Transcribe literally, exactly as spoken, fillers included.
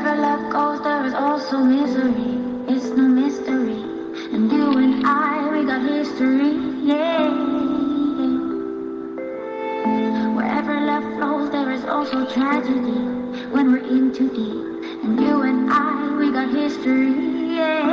Wherever love goes, there is also misery. It's no mystery. And you and I, we got history, yeah. Wherever love flows, there is also tragedy when we're in too deep. And you and I, we got history, yeah.